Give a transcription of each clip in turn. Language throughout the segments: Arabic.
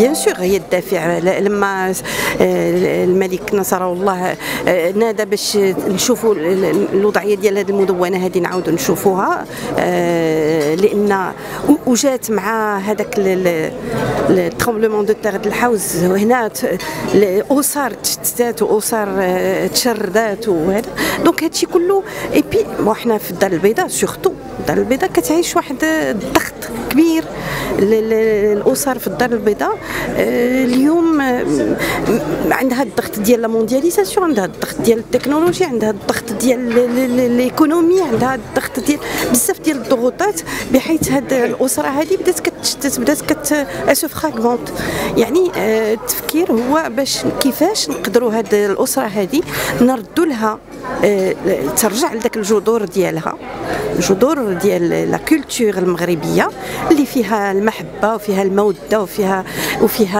بيان سور هي الدافع. لما الملك نصره الله نادى باش نشوفوا الوضعيه ديال هذه المدونه هذه نعاودوا نشوفوها، لان وجات مع هذاك الترامبلمون دو تيغ الحوز، وهنا الاسر تشتتات واسر تشردات وهذا. دونك هادشي كله اي بي وحنا في الدار البيضاء سورتو الدار البيضاء كتعيش واحد الضغط كبير. الاسر في الدار البيضاء اليوم عندها الضغط ديال لا موندياليزاسيون، عندها الضغط ديال التكنولوجيا، عندها الضغط ديال ليكونومي، عندها الضغط ديال بزاف ديال الضغوطات، بحيث هاد الاسره هذه بدات كتشتت، بدات اسو فراغمونت. يعني التفكير هو باش كيفاش نقدروا هاد الاسره هذه نردوا لها ترجع لذاك الجذور ديالها، الجذور ديال لا كولتور المغربيه اللي فيها المحبه وفيها الموده وفيها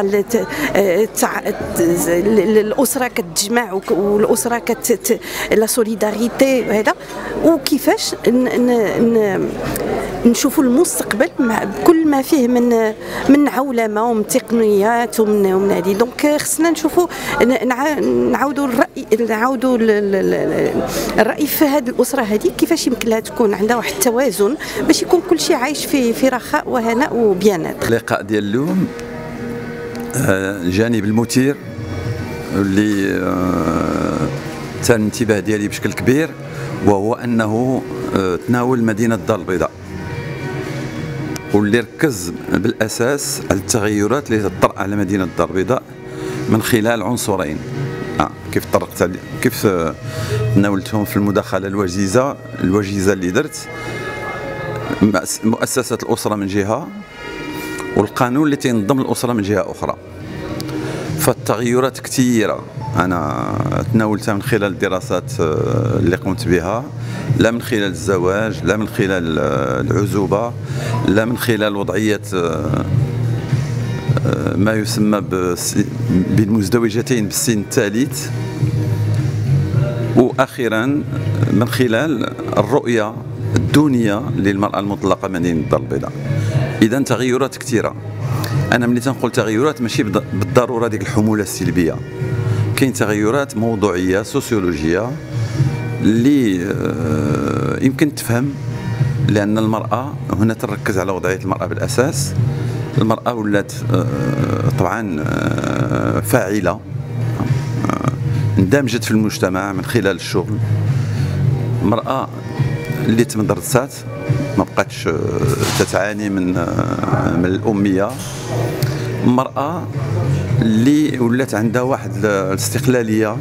الاسره كتجمع والاسره لا سوليداريتي هذا. وكيفاش نشوفوا المستقبل بكل ما فيه من عولمه ومن تقنيات ومن هذه. دونك خصنا نشوفوا نعاودوا الراي في هذه الاسره هذه، كيفاش يمكن لها تكون عندها واحد التوازن باش يكون كل شيء عايش في رخاء وهناء وبيانات. اللقاء ديال اليوم الجانب المثير اللي تال الانتباه ديالي بشكل كبير، وهو انه تناول مدينه الدار البيضاء، واللي ركز بالاساس على التغيرات اللي تطرأ على مدينه الدار البيضاء من خلال عنصرين. كيف تناولتهم في المداخله الوجيزه اللي درت، مؤسسه الاسره من جهه والقانون اللي تنظم الاسره من جهه اخرى. فالتغيرات كثيره انا تناولتها من خلال الدراسات اللي قمت بها، لا من خلال الزواج، لا من خلال العزوبه، لا من خلال وضعيه ما يسمى بالمزدوجتين بالسن الثالث، واخيرا من خلال الرؤيه الدونيه للمراه المطلقه مدينه الدار البيضاء. اذا تغيرات كثيره. انا ملي تنقول تغيرات ماشي بالضروره ديك الحموله السلبيه، كاين تغيرات موضوعيه سوسيولوجيه اللي يمكن تفهم، لان المراه هنا تركز على وضعيه المراه بالاساس. المراه ولات طبعا فاعله، اندمجت في المجتمع من خلال الشغل. المراه اللي تمدرسات ما بقاتش تتعاني من الاميه. المراه اللي ولات عندها واحد الاستقلاليه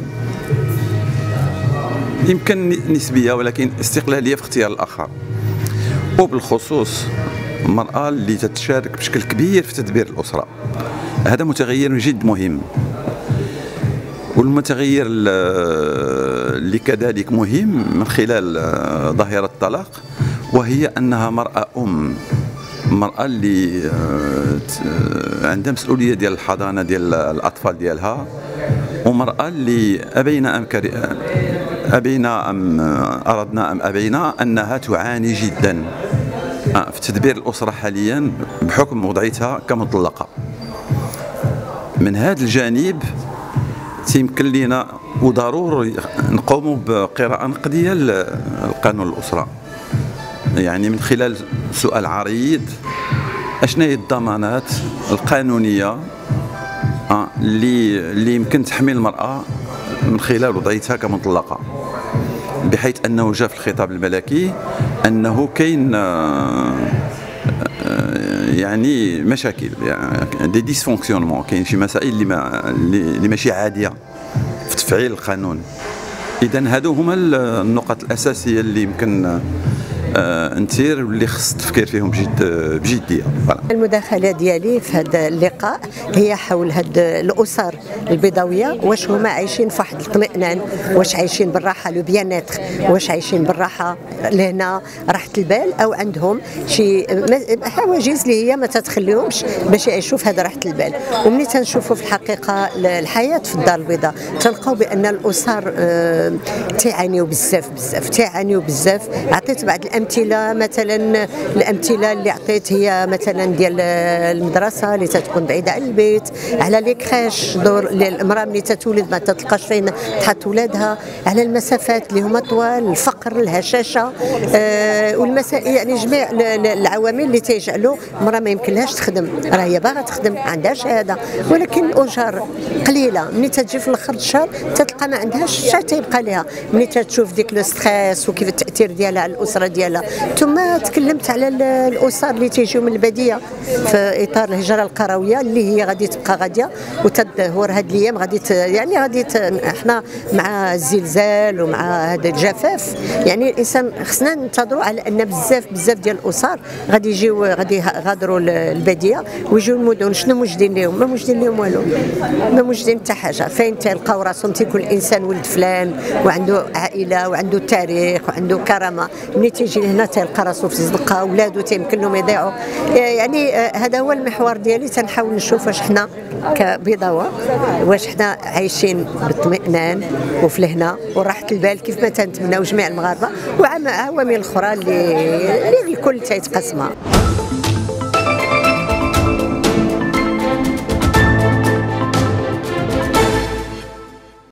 يمكن نسبيه، ولكن استقلاليه في اختيار الاخر. وبالخصوص المراه اللي تتشارك بشكل كبير في تدبير الاسره. هذا متغير جد مهم. والمتغير اللي كذلك مهم من خلال ظاهره الطلاق، وهي انها مراه المراه اللي عندها مسؤوليه ديال الحضانه ديال الاطفال ديالها، ومراه اللي ابينا ام اردنا ام ابينا انها تعاني جدا في تدبير الاسره حاليا بحكم وضعيتها كمطلقه. من هذا الجانب تيمكن لنا وضروري نقوموا بقراءه نقديه لقانون الاسره، يعني من خلال سؤال عريض: اشنا هي الضمانات القانونيه اللي يمكن تحمي المراه من خلال وضعيتها كمطلقه، بحيث انه جاء في الخطاب الملكي انه كاين يعني مشاكل، يعني دي ديسفونكسيونمون، كاين شي مسائل اللي ماشي عاديه في تفعيل القانون. اذا هادو هما النقط الاساسيه اللي يمكن نتير واللي خص التفكير فيهم بجديه. المداخله ديالي في هذا اللقاء هي حول هاد الاسر البيضاويه، واش هما عايشين في واحد الاطمئنان، واش عايشين بالراحه لو بيانيتر، واش عايشين بالراحه لهنا راحه البال، او عندهم شي حواجز اللي هي ما تتخليهمش باش يعيشوا في هذا راحه البال. وملي تنشوفوا في الحقيقه الحياه في الدار البيضاء تلقاو بان الاسر تعانيوا بزاف. عطيت بعض الامثله مثلا الامثله اللي عطيت هي مثلا ديال المدرسه اللي تتكون بعيده عن البيت، على لي كريش دور المراه ملي تتولد ما تلقاش فين تحط ولادها، على المسافات اللي هما طوال، الفقر، الهشاشه، يعني جميع العوامل اللي تيجعلوا المراه ما يمكنلهاش تخدم. راه هي باغا تخدم، عندها شهاده، ولكن الاجر قليله. ملي تجي في الاخر الشهر تتلقى ما عندهاش شي تيبقى لها. ملي تشوف ديك لو ستريس وكيف التاثير ديالها على الاسره ديالها. ثم تكلمت على الاسر اللي تيجيو من الباديه في اطار الهجره القرويه اللي هي غادي تبقى غاديه وتدهور هاد الايام، غادي احنا مع الزلزال ومع هذا الجفاف، يعني الانسان خصنا ننتظروا على ان بزاف ديال الاسر غادي يغادروا الباديه ويجيو المدن. شنو موجدين لهم؟ ما موجدين لهم والو، ما موجدين حتى حاجه. فين تلقاو راسهم تيكون الانسان ولد فلان وعنده عائله وعنده تاريخ وعنده كرامه، ملي تيجي لهنا تلقى راسو في الزنقه، ولادو تيمكن لهم يضيعوا. يعني هذا هو المحور ديالي، تنحاول نشوف واش حنا كبيضاوه واش حنا عايشين باطمئنان وفي الهنا وراحه البال كيف ما تنتمناو جميع المغاربه، وعوامل اخرى اللي الكل تيتقسمها.